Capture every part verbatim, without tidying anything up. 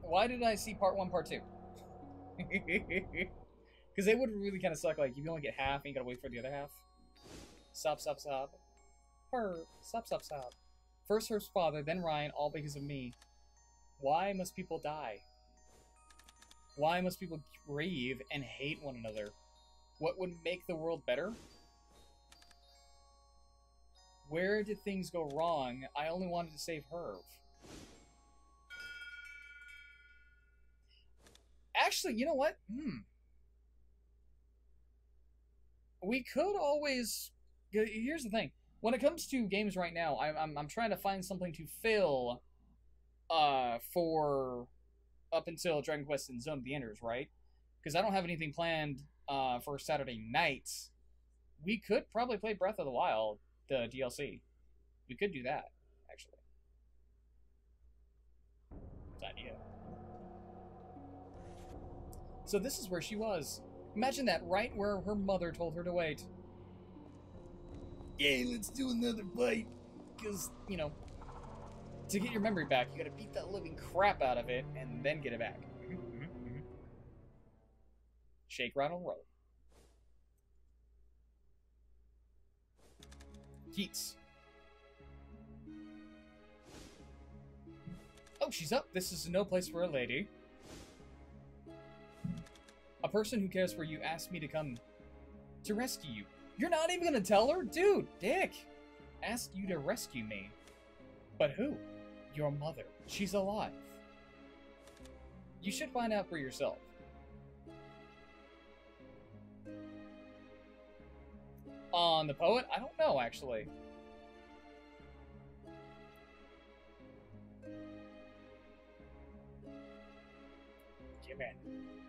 Why did I see part one, part two? Because they would really kind of suck. Like, you only get half and you gotta wait for the other half. Stop, stop, stop. Her. Stop, stop, stop. First her father, then Ryan, all because of me. Why must people die? Why must people grieve and hate one another? What would make the world better? Where did things go wrong? I only wanted to save Herv. Actually, you know what? Hmm. We could always... Here's the thing. When it comes to games right now, I'm, I'm, I'm trying to find something to fill uh, for up until Dragon Quest and Zone of the Enders, right? Because I don't have anything planned uh, for Saturday nights. We could probably play Breath of the Wild, the D L C. We could do that, actually. It's an idea. So this is where she was. Imagine that, right where her mother told her to wait. Yeah, let's do another fight. Because, you know, to get your memory back, you gotta beat that living crap out of it and then get it back. Mm-hmm, mm-hmm. Shake, rattle, roll. Keats. Oh, she's up. This is no place for a lady. A person who cares for you asked me to come to rescue you. You're not even gonna tell her? Dude, dick. Asked you to rescue me. But who? Your mother. She's alive. You should find out for yourself. On the poet? I don't know, actually. Give in.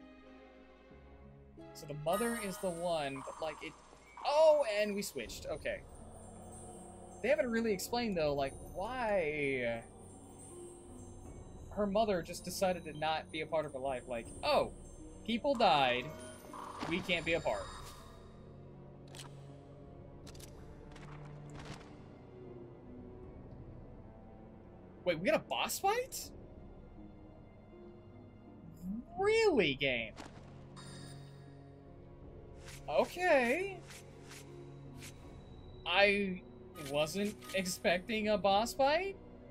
So the mother is the one, but like it... Oh, and we switched. Okay. They haven't really explained, though, like, why her mother just decided to not be a part of her life. Like, oh, people died. We can't be a part. Wait, we got a boss fight? Really, game? Okay. I wasn't expecting a boss fight,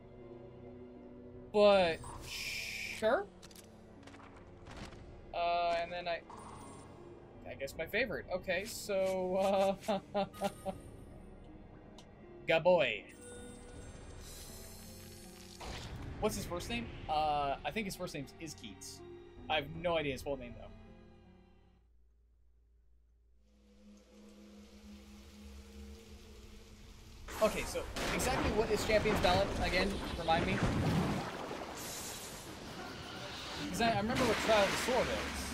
but sure. Uh, and then I, I guess my favorite. Okay, so, uh, Gaboy. What's his first name? Uh, I think his first name is Keats. I have no idea his full name, though. Okay, so exactly what is Champion's Ballad again? Remind me. Because I, I remember what Trial of the Sword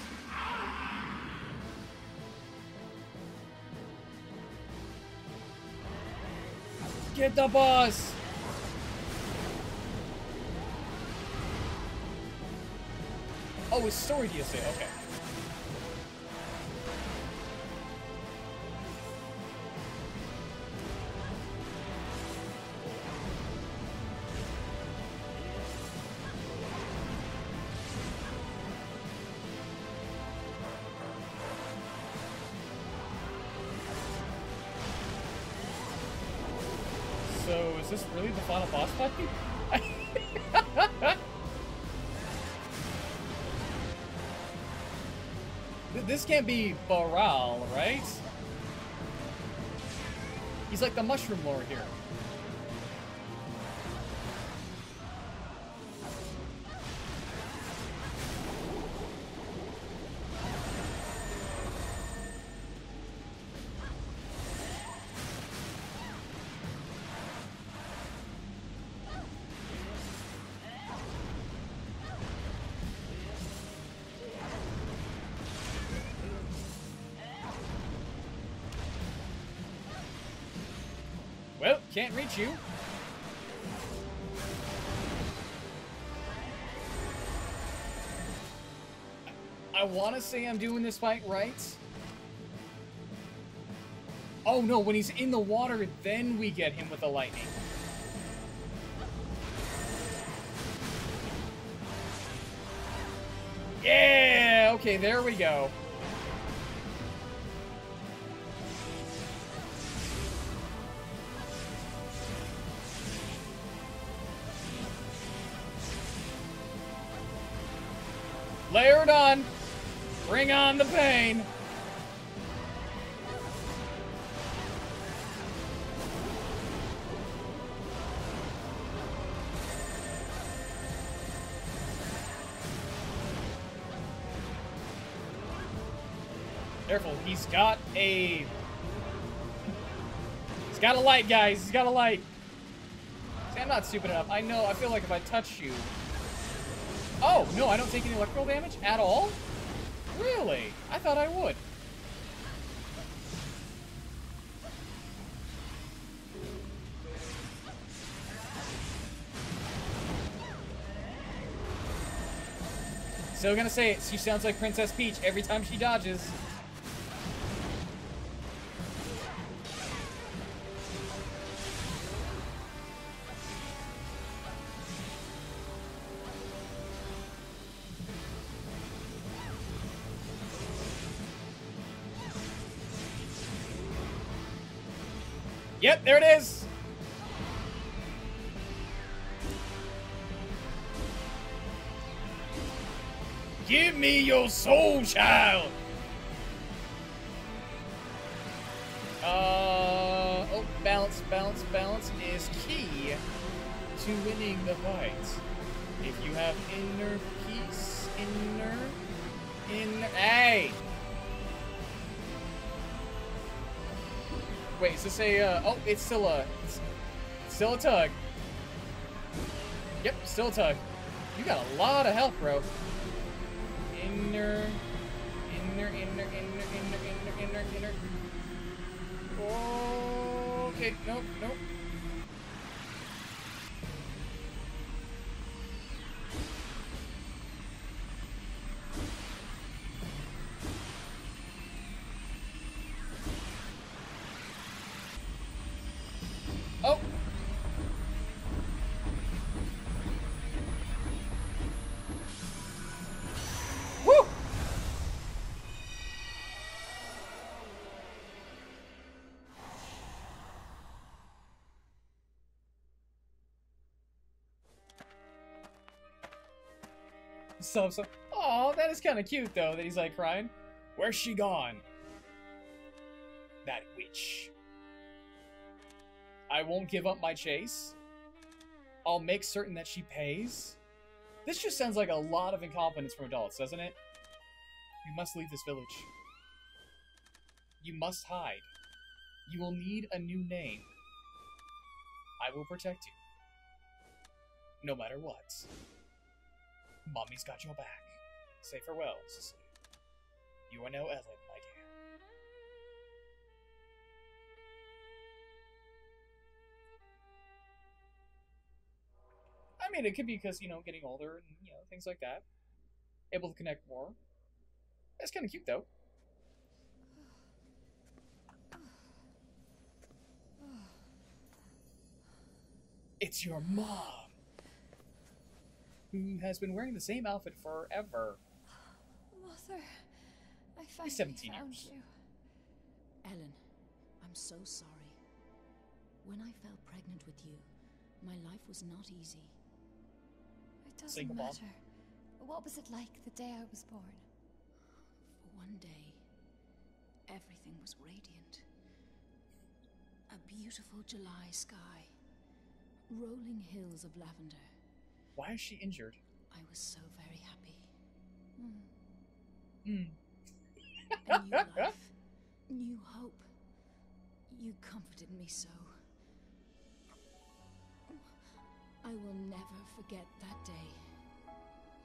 is. Get the boss! Oh, it's story D L C. Okay. So, is this really the final boss fight? This can't be Baral, right? He's like the Mushroom Lord here. Well, can't reach you. I want to say I'm doing this fight right. Oh no, when he's in the water, then we get him with the lightning. Okay, there we go. Layered on. Bring on the pain. Careful, he's got a... He's got a light, guys. He's got a light. See, I'm not stupid enough. I know, I feel like if I touch you... Oh, no, I don't take any electrical damage at all? Really? I thought I would. Still gonna say it. She sounds like Princess Peach every time she dodges. Yep, there it is. Give me your soul, child. Uh, oh, balance, balance, balance is key to winning the fight. If you have inner peace, inner, inner, hey. Wait, is this a, uh, oh, it's still a, it's still a tug. Yep, still a tug. You got a lot of health, bro. Inner, inner, inner, inner, inner, inner, inner, inner. Okay, nope, nope. Oh! Woo! So, so, oh, that is kind of cute, though, that he's, like, crying. Where's she gone? That witch. I won't give up my chase. I'll make certain that she pays. This just sounds like a lot of incompetence from adults, doesn't it? You must leave this village. You must hide. You will need a new name. I will protect you. No matter what. Mommy's got your back. Say farewell, Cecilia. You are now Ellen, my dear. I mean, it could be because, you know, getting older and, you know, things like that. Able to connect more. That's kind of cute, though. It's your mom! Who has been wearing the same outfit forever. Mother, I finally seventeen found years. you. Ellen, I'm so sorry. When I fell pregnant with you, my life was not easy. It doesn't Single mom. matter. What was it like the day I was born? For one day, everything was radiant. A beautiful July sky. Rolling hills of lavender. Why is she injured? I was so very happy. Hmm. Hmm. A new life. New hope. You comforted me so. I will never forget that day.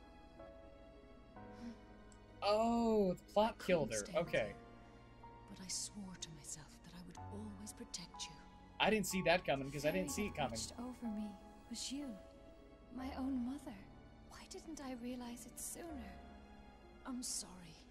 Oh, the plot I killed couldn't her. stay with Okay. you, but I swore to myself that I would always protect you. I didn't see that coming because I didn't see Fairy it that coming. watched over me was you, my own mother. Why didn't I realize it sooner? I'm sorry.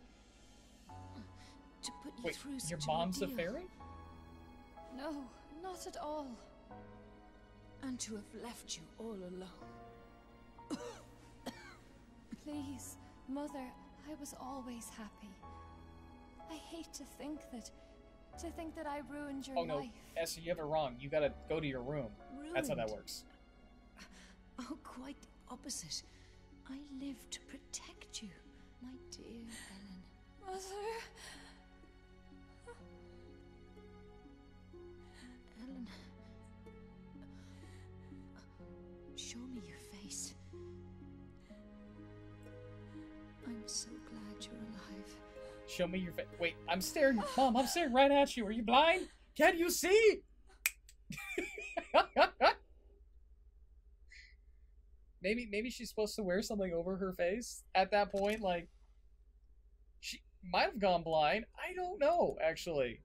To put you Wait, through such your an mom's a ordeal, fairy? No, not at all. and to have left you all alone. Please, Mother, I was always happy. I hate to think that... To think that I ruined your oh, no. life. Esther, you have it wrong. You gotta go to your room. Ruined. That's how that works. Oh, quite the opposite. I live to protect you, my dear Ellen. Mother... Ellen... Show me your face. I'm so glad you're alive. Show me your face. Wait, I'm staring. Mom, I'm staring right at you. Are you blind? Can you see? maybe, maybe she's supposed to wear something over her face at that point. Like, she might have gone blind. I don't know, actually.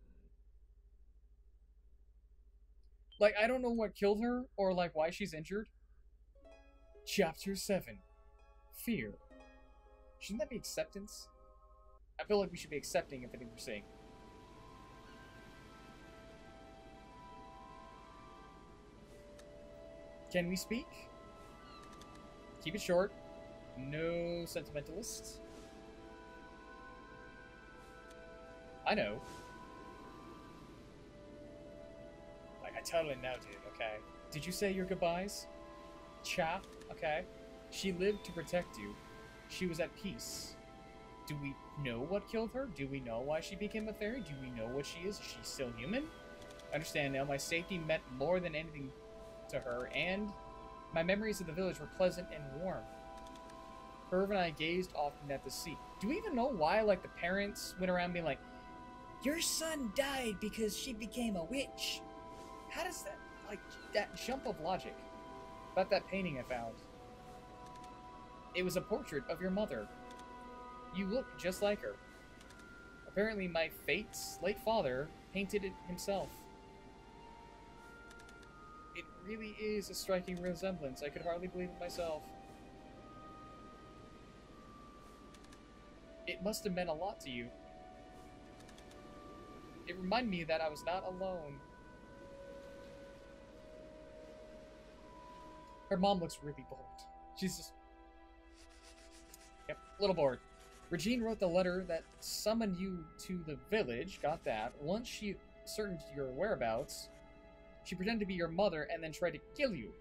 Like, I don't know what killed her or, like, why she's injured. Chapter seven. Fear. Shouldn't that be acceptance? I feel like we should be accepting of anything we're seeing. Can we speak? Keep it short. No sentimentalists. I know. Like, I totally know, dude, okay? Did you say your goodbyes? Cha, okay? She lived to protect you. She was at peace. Do we know what killed her? Do we know why she became a fairy? Do we know what she is? Is she still human? I understand now. My safety meant more than anything to her, and my memories of the village were pleasant and warm. Herb and I gazed often at the sea. Do we even know why, like, the parents went around being like, your son died because she became a witch? How does that, like, that jump of logic? About that painting I found. It was a portrait of your mother. You look just like her. Apparently my fate's late father painted it himself. It really is a striking resemblance. I could hardly believe it myself. It must have meant a lot to you. It reminded me that I was not alone. Her mom looks really bored. She's just... Yep, a little bored. Regine wrote the letter that summoned you to the village. Got that. Once she ascertained your whereabouts, she pretended to be your mother and then tried to kill you.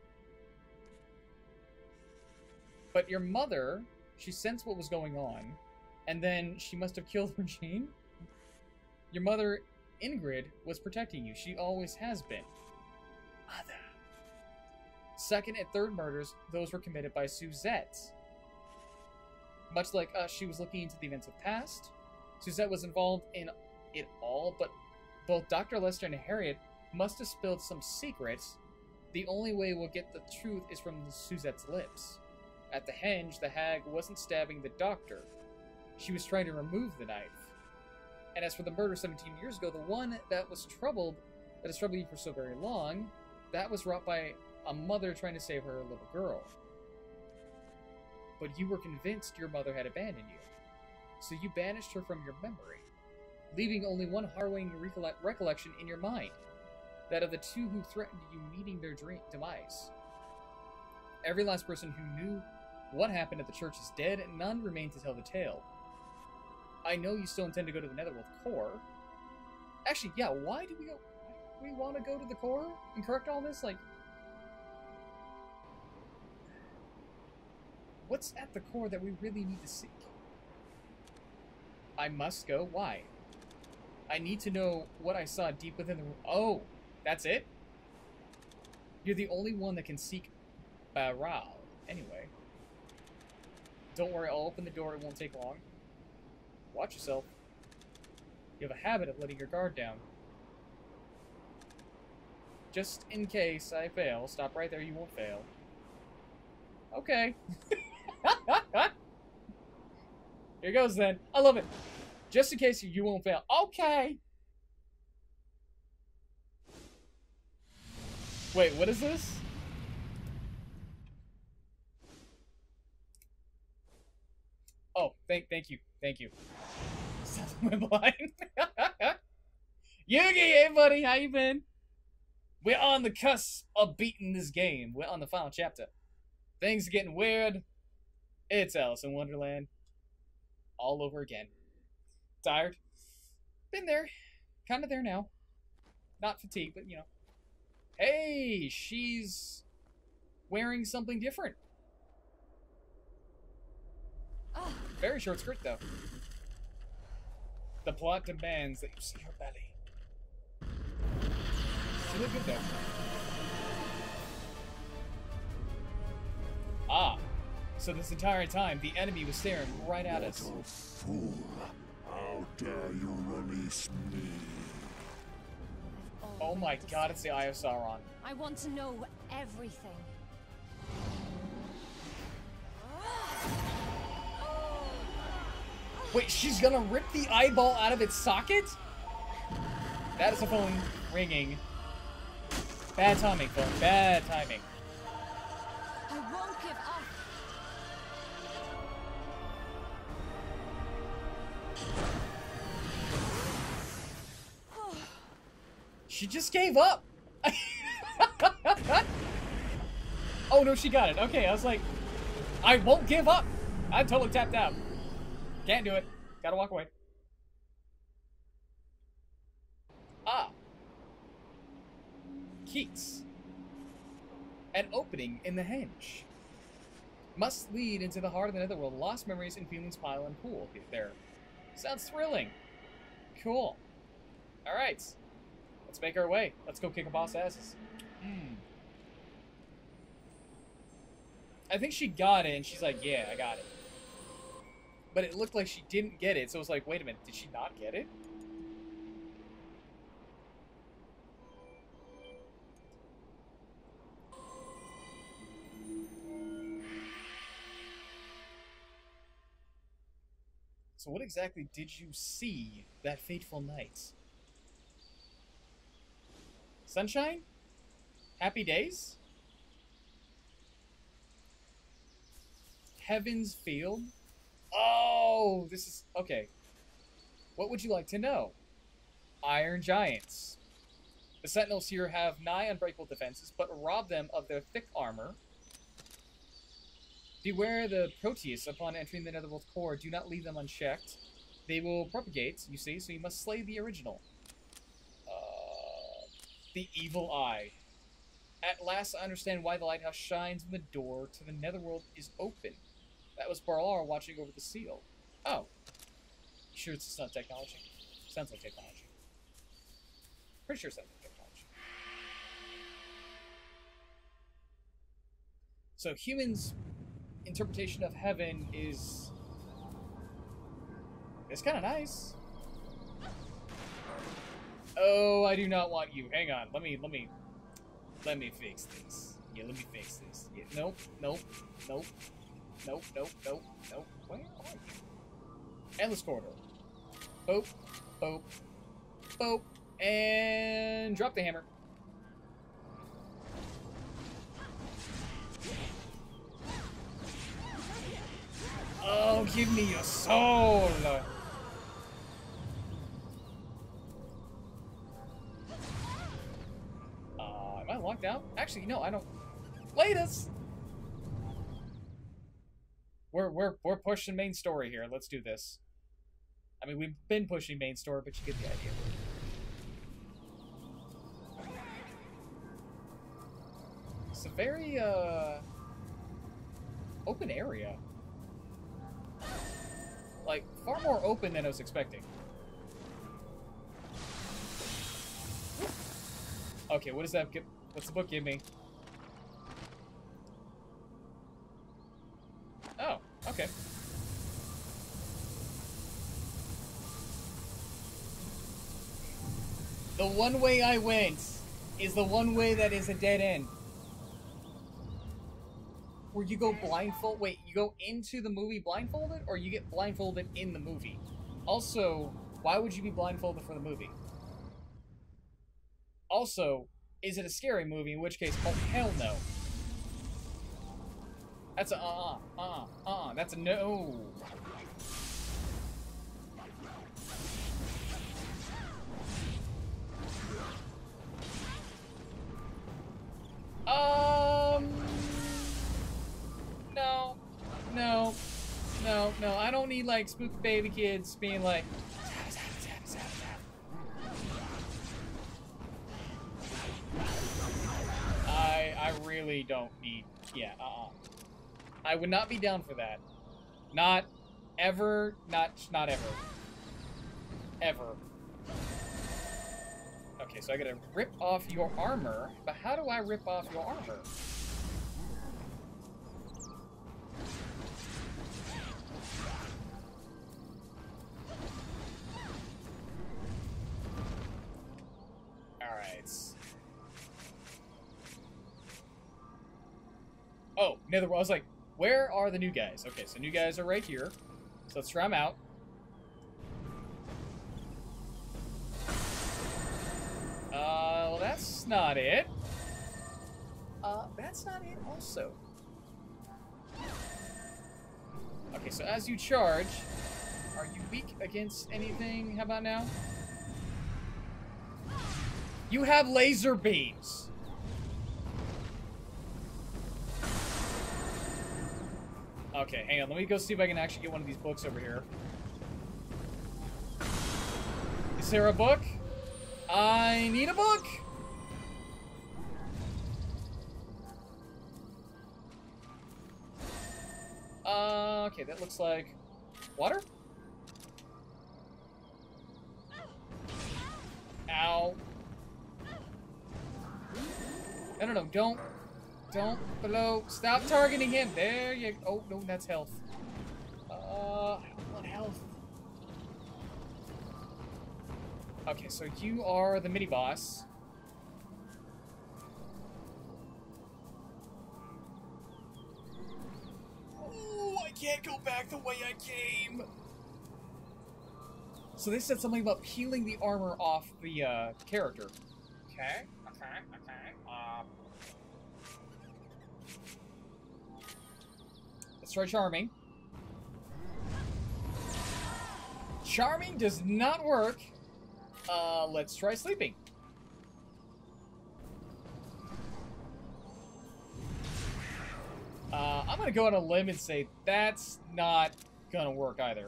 But your mother, she sensed what was going on, and then she must have killed Regine. Your mother, Ingrid, was protecting you. She always has been. Mother. Second and third murders, those were committed by Suzette. Much like us, she was looking into the events of the past. Suzette was involved in it all, but both Doctor Lester and Harriet must have spilled some secrets. The only way we'll get the truth is from Suzette's lips. At the henge, the hag wasn't stabbing the doctor. She was trying to remove the knife. And as for the murder seventeen years ago, the one that was troubled, that has troubled you for so very long, that was wrought by a mother trying to save her little girl. But you were convinced your mother had abandoned you, so you banished her from your memory, leaving only one harrowing recolle recollection in your mind, that of the two who threatened you meeting their dream demise. Every last person who knew what happened at the church is dead, and none remain to tell the tale. I know you still intend to go to the Netherworld core. Actually, yeah, why do we go? Do we want to go to the core and correct all this? Like, what's at the core that we really need to seek? I must go. Why? I need to know what I saw deep within the room. Oh, that's it? You're the only one that can seek Baral. Anyway. Don't worry, I'll open the door. It won't take long. Watch yourself. You have a habit of letting your guard down. Just in case I fail. Stop right there, you won't fail. Okay. Here goes then. I love it. Just in case you won't fail. Okay. Wait, what is this? Oh, thank thank you. Thank you. Went blind. Yugi, hey buddy, how you been? We're on the cusp of beating this game. We're on the final chapter. Things are getting weird. It's Alice in Wonderland. all over again. Tired. Been there. Kind of there now. Not fatigued, but, you know. Hey, she's wearing something different. Very short skirt, though. The plot demands that you see her belly. She look good, though. Ah. So this entire time, the enemy was staring right at us. What a fool. How dare you release me? Oh my god, it's the Eye of Sauron. I want to know everything. Wait, she's gonna rip the eyeball out of its socket? That is a phone ringing. Bad timing, phone. Bad timing. I won't give up. She just gave up. Oh no, she got it. Okay, I was like, I won't give up. I'm totally tapped out. Can't do it. Gotta walk away. Ah. Keats. An opening in the henge. Must lead into the heart of the netherworld. Lost memories and feelings pile and pool. There. Sounds thrilling. Cool. Alright. Let's make our way. Let's go kick a boss asses. Hmm. I think she got it and she's like, yeah, I got it. But it looked like she didn't get it, so it was like, wait a minute, did she not get it? So what exactly did you see that fateful night? Sunshine? Happy days? Heaven's Field? Oh, this is... Okay. What would you like to know? Iron Giants. The Sentinels here have nigh unbreakable defenses, but rob them of their thick armor. Beware the Proteus upon entering the Netherworld core. Do not leave them unchecked. They will propagate, you see, so you must slay the original. Uh, the Evil Eye. At last I understand why the lighthouse shines when the door to the Netherworld is open. That was Barlar watching over the seal. Oh. Sure it's not technology? Sounds like technology. Pretty sure it sounds like technology. So humans' interpretation of heaven is... It's kind of nice. Oh, I do not want you. Hang on. Let me, let me, let me fix this. Yeah, let me fix this. Yeah, nope, nope, nope. Nope, nope, nope, nope. Where are you? Endless corridor. Boop, boop, boop, and drop the hammer. Oh, give me your soul! Uh, am I locked out? Actually, no, I don't. Latest! We're, we're, we're pushing main story here. Let's do this. I mean, we've been pushing main story, but you get the idea. It's a very, uh... open area. Like, far more open than I was expecting. Okay, what does that give? What's the book give me? Oh, okay. The one way I went is the one way that is a dead end. Where you go blindfold. Wait, you go into the movie blindfolded, or you get blindfolded in the movie? Also, why would you be blindfolded for the movie? Also, is it a scary movie? In which case, oh hell no. That's a uh uh uh uh. That's a no. Um. No. No. No. no, I don't need like spooky baby kids being like. Zap, zap, zap, zap, zap. I I really don't need. Yeah, uh-uh. I would not be down for that. Not ever. Not not ever. Ever. Okay, so I gotta rip off your armor, but how do I rip off your armor? Alright. Oh, Netherworld. I was like, where are the new guys? Okay, so new guys are right here. So let's try them out. Uh, well, that's not it. Uh, that's not it also. Okay, so as you charge, are you weak against anything? How about now? You have laser beams. Okay, hang on. Let me go see if I can actually get one of these books over here. Is there a book? I need a book! Uh, okay, that looks like water? Ow. No, no, no, don't. Don't. Below. Stop targeting him. There you go. Oh, no, that's health. Uh, I don't want health. Okay, so you are the mini-boss. Oh, I can't go back the way I came! So they said something about peeling the armor off the uh, character. Okay, okay, okay. Um, let's try Charming. Charming does not work. Uh, let's try Sleeping. Uh, I'm gonna go on a limb and say that's not gonna work either.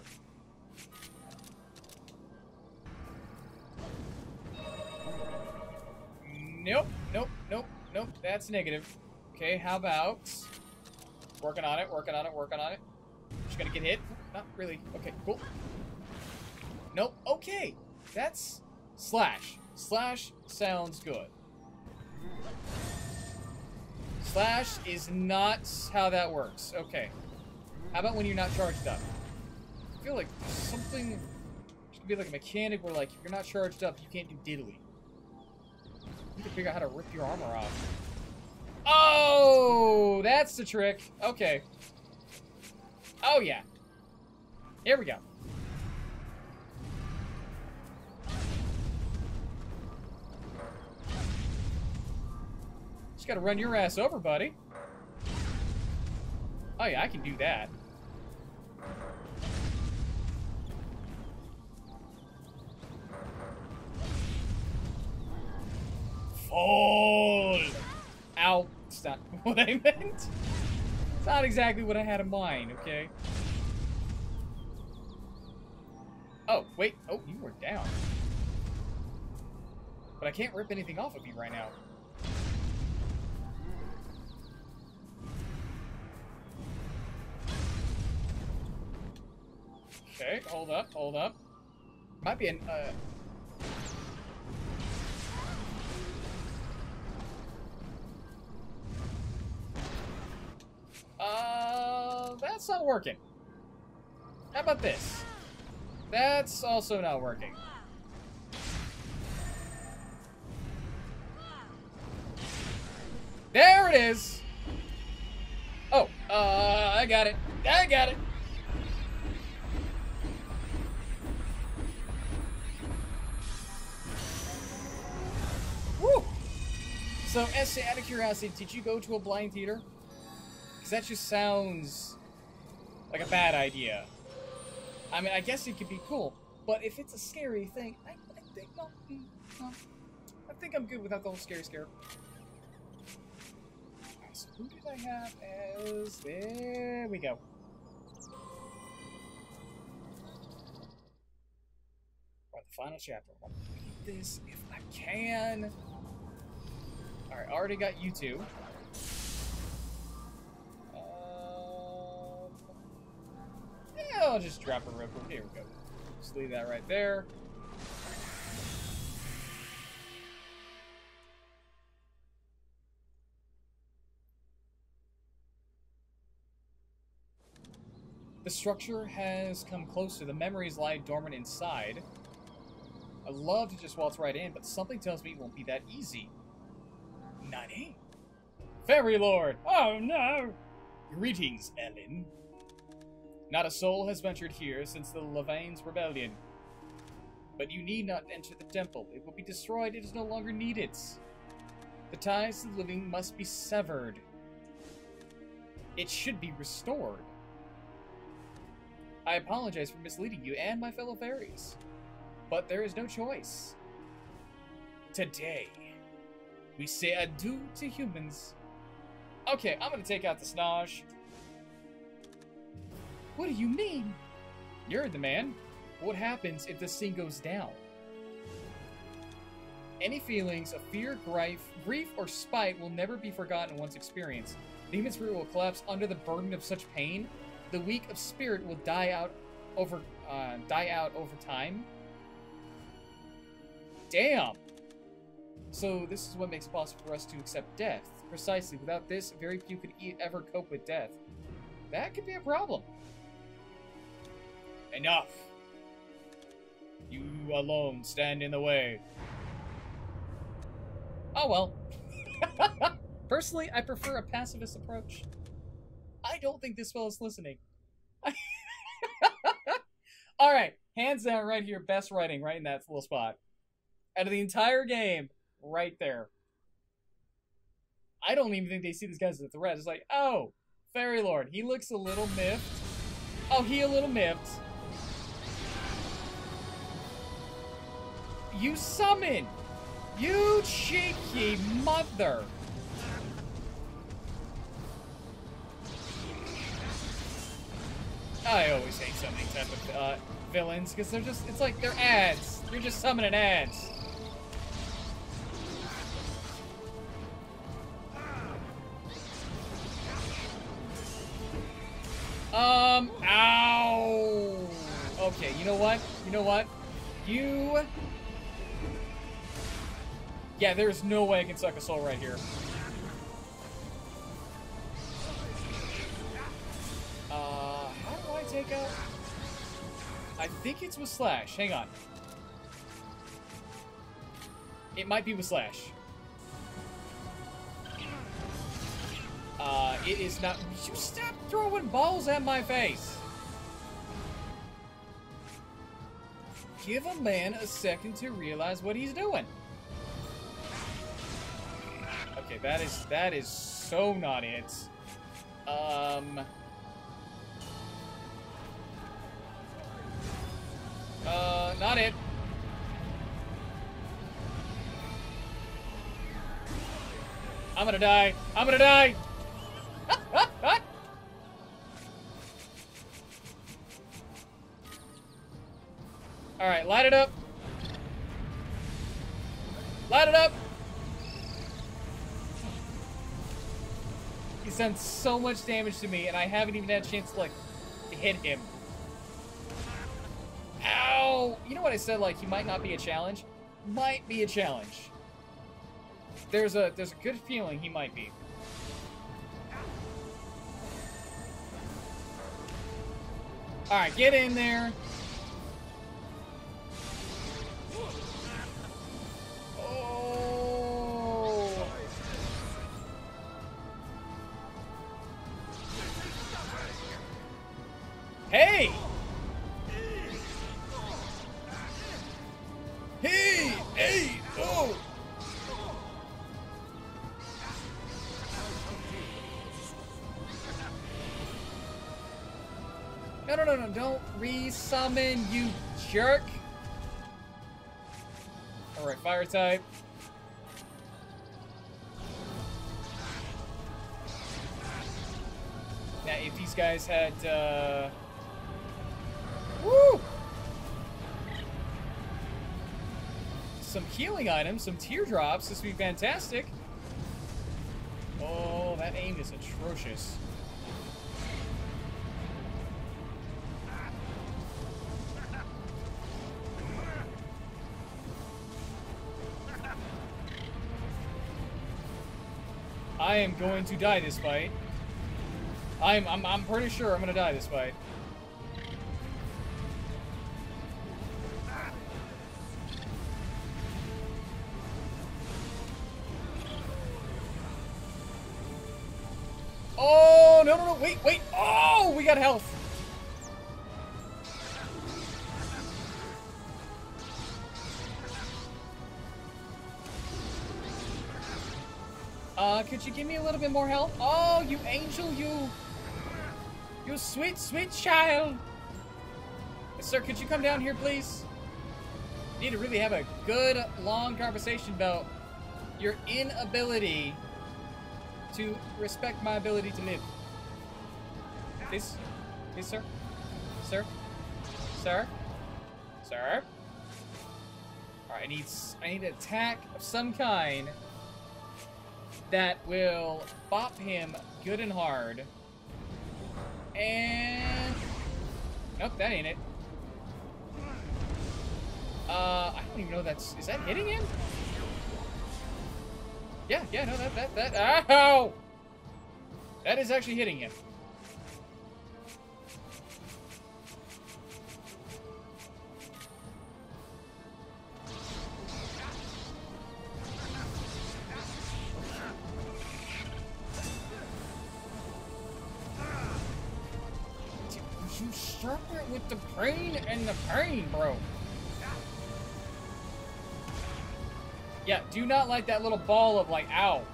Nope, nope, nope, nope, that's negative. Okay, how about... Working on it, working on it, working on it. Just gonna get hit. Not really. Okay, cool. Nope, okay. That's... Slash. Slash sounds good. Slash is not how that works. Okay. How about when you're not charged up? I feel like something... Should be like a mechanic where, like, if you're not charged up, you can't do diddly. You need to figure out how to rip your armor off. Oh! That's the trick. Okay. Oh, yeah. Here we go. Just gotta run your ass over, buddy. Oh yeah, I can do that. Fall! Ow. It's not what I meant. It's not exactly what I had in mind, okay? Oh, wait. Oh, you were down. But I can't rip anything off of you right now. Okay, hold up, hold up. Might be an, uh... Uh, that's not working. How about this? That's also not working. There it is! Oh, uh, I got it. I got it. Woo! So, Essay, out of curiosity, did you go to a blind theater? Because that just sounds like a bad idea. I mean, I guess it could be cool, but if it's a scary thing, I, I think, no, no, I think I'm good without the whole scary scare. Alright, so who did I have as... There we go. Final chapter. I'll beat this if I can. Alright, already got you two. Um, yeah, I'll just drop it real quick. Here we go. Just leave that right there. The structure has come closer. The memories lie dormant inside. I'd love to just waltz right in, but something tells me it won't be that easy. Nani? Fairy Lord! Oh no! Greetings, Ellen. Not a soul has ventured here since the Levain's rebellion. But you need not enter the temple. It will be destroyed. It is no longer needed. The ties to the living must be severed. It should be restored. I apologize for misleading you and my fellow fairies, but there is no choice. Today, we say adieu to humans. Okay, I'm gonna take out the Snaj. What do you mean? You're the man. What happens if this thing goes down? Any feelings of fear, grief, grief, or spite will never be forgotten once experienced. The human spirit will collapse under the burden of such pain. The weak of spirit will die out over uh, die out over time. Damn. So this is what makes it possible for us to accept death. Precisely. Without this, very few could e ever cope with death. That could be a problem. Enough. You alone stand in the way. Oh well. Personally, I prefer a pacifist approach. I don't think this fellow's listening. Alright, hands down right here, best writing right in that little spot. Out of the entire game, right there. I don't even think they see these guys as a threat. It's like, oh, Fairy Lord, he looks a little miffed. Oh, he a little miffed. You summon! You cheeky mother! I always hate summoning type of uh, villains, because they're just, it's like, they're ads. You're just summoning ads. Um, ow! Okay, you know what? You know what? You... Yeah, there's no way I can suck a soul right here. Uh, how do I take out? I think it's with Slash. Hang on. It might be with Slash. Uh, it is not. You stop throwing balls at my face. Give a man a second to realize what he's doing. Okay, that is that is so not it. Um. Uh, not it. I'm gonna die. I'm gonna die. All right, light it up. Light it up. He's done so much damage to me, and I haven't even had a chance to, like, hit him. Ow! You know what I said, like, he might not be a challenge? Might be a challenge. There's a, there's a good feeling he might be. Alright, get in there. Oh! Hey! Hey! Hey! Oh! No, no, no, no, don't re-summon, you jerk! Alright, fire type. Now, if these guys had, uh... Woo! some healing items, some teardrops. This would be fantastic. Oh, that aim is atrocious. I am going to die this fight. I'm, I'm, I'm pretty sure I'm gonna die this fight. Oh, no, no, no, wait, wait. Oh, we got health. Uh, could you give me a little bit more health? Oh, you angel, you. You sweet, sweet child. Sir, could you come down here, please? Need to really have a good, long conversation about your inability to respect my ability to live. Please? Please, sir? Sir? Sir? Sir? Alright, I need, I need an attack of some kind that will bop him good and hard. And... Nope, that ain't it. Uh, I don't even know that's... Is that hitting him? Yeah, yeah, no, that, that, that... Ow! That is actually hitting him. You start it with the pain and the pain, bro. Yeah, do not like that little ball of like, ow.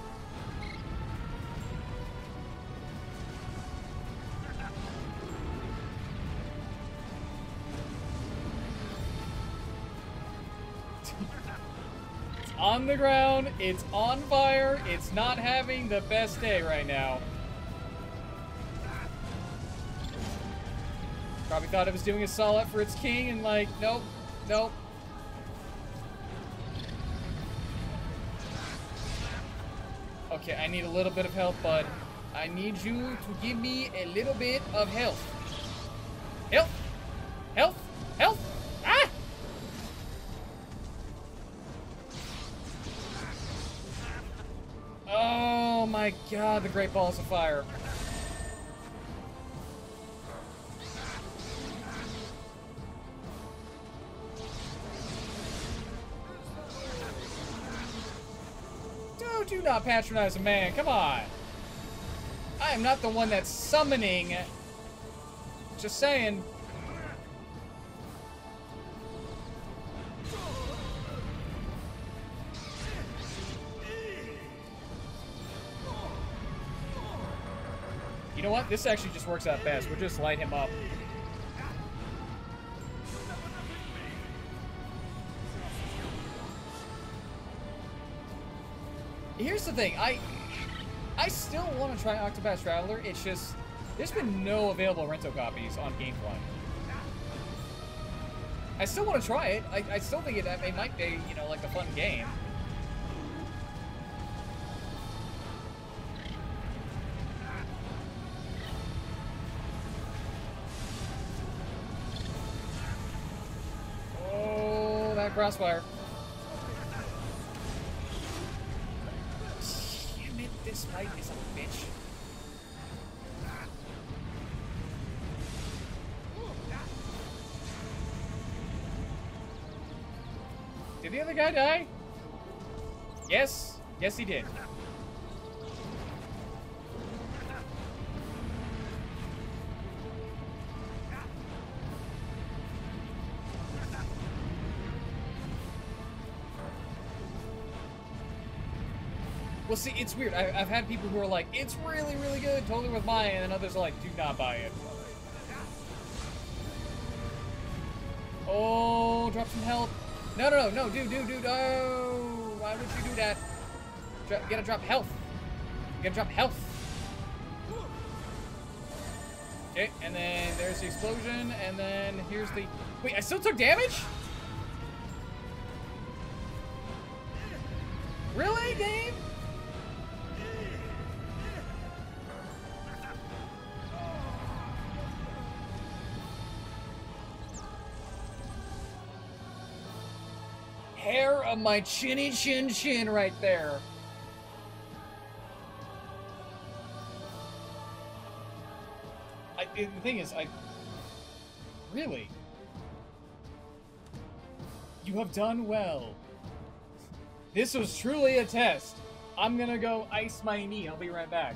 It's on the ground, it's on fire, it's not having the best day right now. Probably thought it was doing a solid for its king and like, nope, nope. Okay, I need a little bit of help, bud. I need you to give me a little bit of health. Health! Health! Health! Ah! Oh my god, the great balls of fire. Do not patronize a man. Come on. I am not the one that's summoning. Just saying. You know what? This actually just works out best. We'll just light him up. Here's the thing, I I still want to try Octopath Traveler, it's just, there's been no available rental copies on GameFly. I still want to try it, I, I still think it, it might be, you know, like a fun game. Oh, that crossfire. This fight is a bitch. Did the other guy die? Yes. Yes, he did. Well, see, it's weird. I, I've had people who are like, it's really, really good, totally worth buying, and others are like, do not buy it. Oh, drop some health. No, no, no, no, dude, dude, dude, oh, why would you do that? Dro you gotta drop health. You gotta drop health. Okay, and then there's the explosion, and then here's the... Wait, I still took damage? Really, game? Hair of my chinny chin chin right there. I, the thing is, I... Really? You have done well. This was truly a test. I'm gonna go ice my knee. I'll be right back.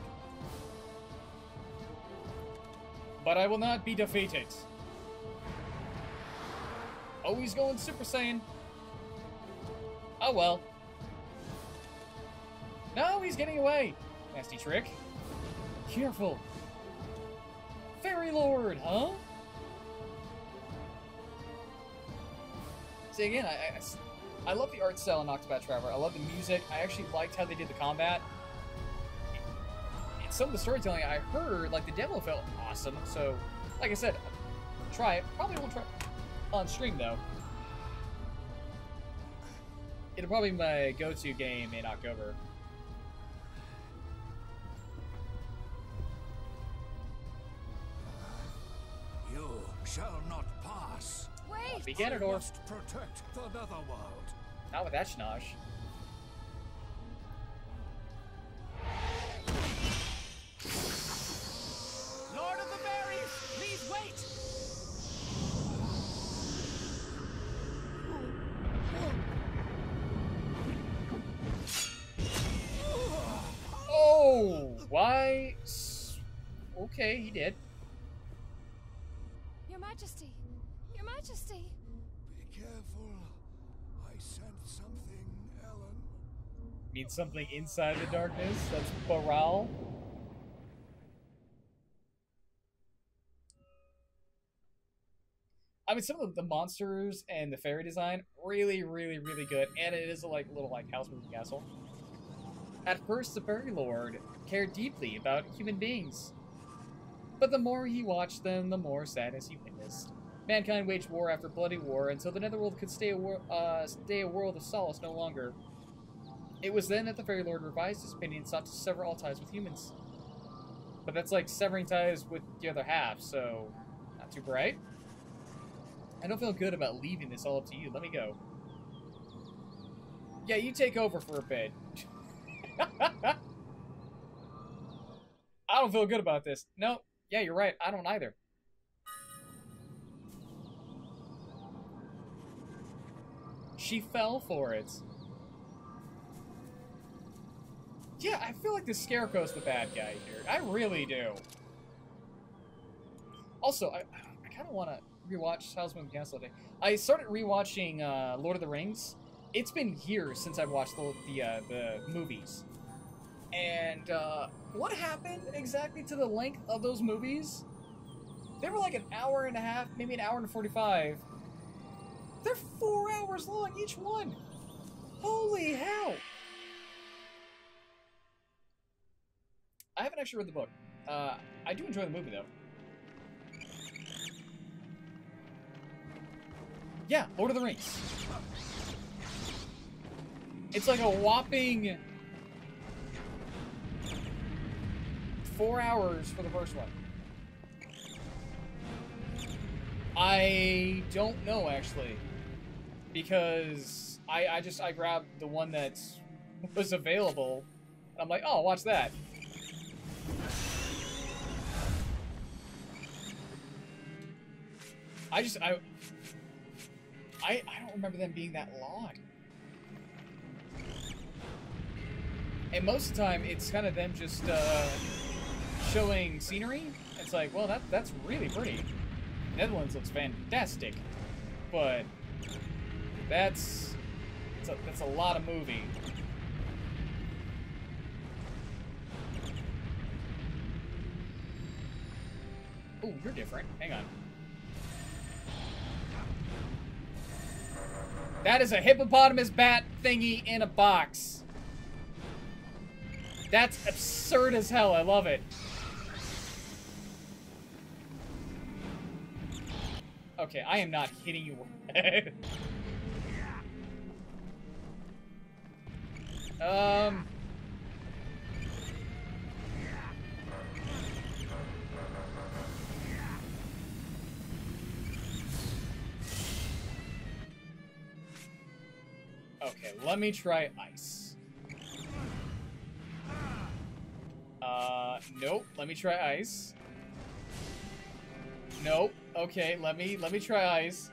But I will not be defeated. Oh, he's going Super Saiyan. Oh well. No, he's getting away. Nasty trick. Careful. Fairy Lord, huh? See, again, I, I, I love the art style in Octopath Traveler. I love the music. I actually liked how they did the combat. And some of the storytelling I heard, like, the demo felt awesome. So, like I said, try it. Probably won't try it on stream, though. It'll probably be my go-to game in October. You shall not pass. Wait! Be Ganondorf. Must protect the Netherworld. Not with that schnosh. Lord of the Berries, please wait! Oh! Why? Okay, he did. Your Majesty! Your Majesty! Be careful. I sent something, Ellen. Means something inside the darkness? That's Baral? I mean, some of the monsters and the fairy design, really, really, really good. And it is a like little like house moving castle. At first, the fairy lord cared deeply about human beings. But the more he watched them, the more sadness he witnessed. Mankind waged war after bloody war until the Netherworld could stay a, wor uh, stay a world of solace no longer. It was then that the fairy lord revised his opinion and sought to sever all ties with humans. But that's like severing ties with the other half, so not too bright. I don't feel good about leaving this all up to you. Let me go. Yeah, you take over for a bit. I don't feel good about this. No, yeah, you're right. I don't either. She fell for it. Yeah, I feel like the Scarecrow's the bad guy here. I really do. Also, I, I kind of want to rewatch Howl's Moving Castle today. I started rewatching uh, Lord of the Rings. It's been years since I've watched the the, uh, the movies. And uh, what happened exactly to the length of those movies? They were like an hour and a half, maybe an hour and forty-five. They're four hours long, each one. Holy hell! I haven't actually read the book. Uh, I do enjoy the movie, though. Yeah, Lord of the Rings. It's like a whopping four hours for the first one. I don't know, actually. Because I, I just, I grabbed the one that was available. And I'm like, oh, watch that. I just, I, I, I don't remember them being that long. And most of the time, it's kind of them just uh, showing scenery. It's like, well, that that's really pretty. Netherlands looks fantastic, but that's that's a, that's a lot of movie. Oh, you're different. Hang on. That is a hippopotamus bat thingy in a box. That's absurd as hell. I love it. Okay, I am not hitting you. Um... Okay, let me try ice. Uh, nope. Let me try ice. Nope. Okay, let me let me try ice.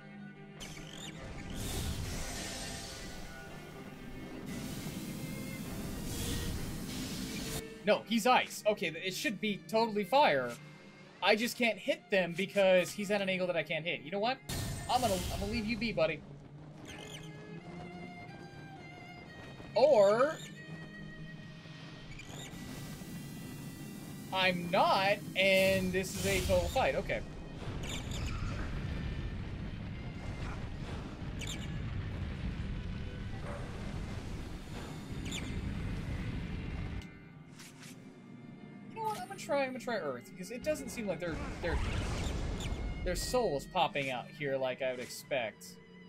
No, he's ice. Okay, it should be totally fire. I just can't hit them because he's at an angle that I can't hit. You know what? I'm gonna I'm gonna leave you be, buddy. Or I'm not, and this is a total fight. Okay. You know what? I'm gonna try. I'm gonna try Earth because it doesn't seem like their their their soul's popping out here like I would expect.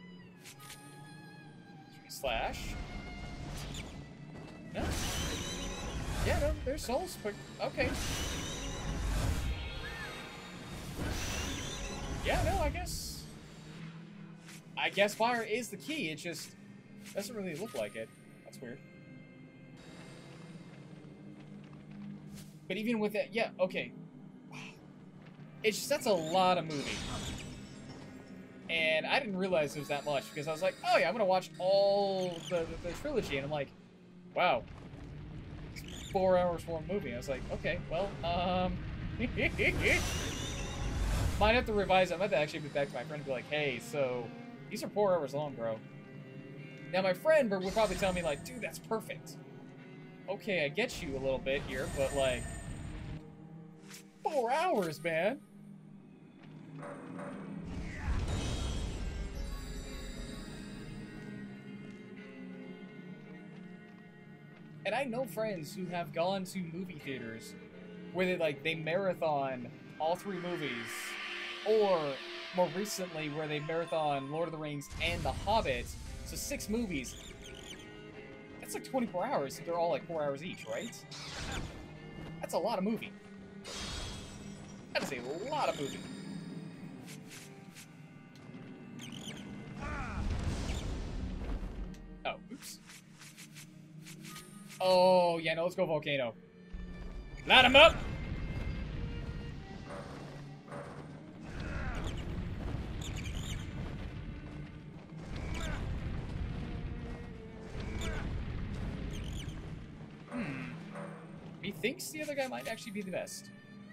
Slash. No. Yeah, no, their souls. But okay. Yeah, no, I guess. I guess fire is the key. It just doesn't really look like it. That's weird. But even with it, yeah, okay. Wow. It's just, that's a lot of movie. And I didn't realize it was that much because I was like, oh yeah, I'm gonna watch all the, the, the trilogy, and I'm like, wow, it's four hours for a movie. I was like, okay, well, um, might have to revise it. I might have to actually be back to my friend and be like, hey, so these are four hours long, bro. Now my friend would probably tell me like, dude, that's perfect. Okay, I get you a little bit here, but like, four hours, man. And I know friends who have gone to movie theaters where they like they marathon all three movies, or more recently where they marathon Lord of the Rings and The Hobbit. So six movies. That's like twenty-four hours. They're all like four hours each, right? That's a lot of movie. That is a lot of movie. Oh, oops. Oh, yeah, no, let's go Volcano. Light him up! Hmm. He thinks the other guy might actually be the best.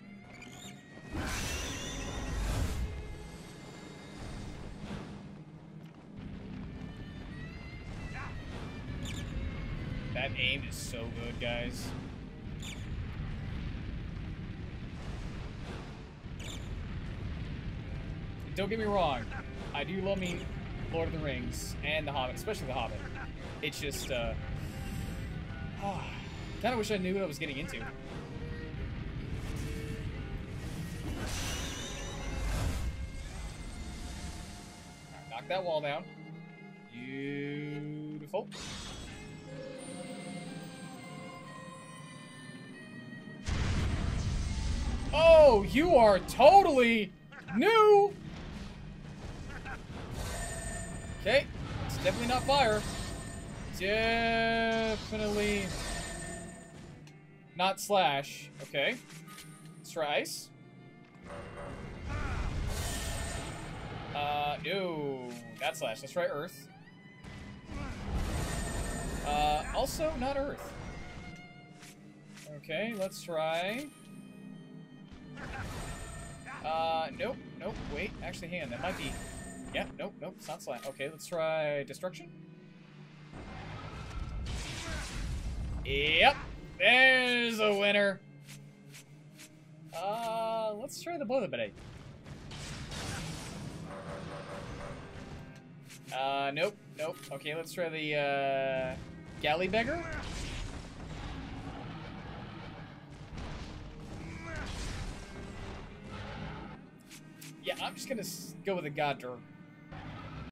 That aim is so good, guys. Don't get me wrong, I do love me Lord of the Rings and The Hobbit, especially The Hobbit. It's just, uh... Oh, kind of wish I knew what I was getting into. Knock that wall down. Beautiful. Oh, you are totally new! Okay, it's definitely not fire. Definitely not slash. Okay. Let's try ice. Uh, no. Not slash. Let's try earth. Uh, also not earth. Okay, let's try... Uh, nope, nope, wait, actually, hang on, that might be... Yeah, nope, nope, it's not slime. Okay, let's try destruction. Yep, there's a winner. Uh, let's try the Boilerblade. Uh, nope, nope. Okay, let's try the, uh, Galley Beggar. Yeah, I'm just gonna go with a God Dur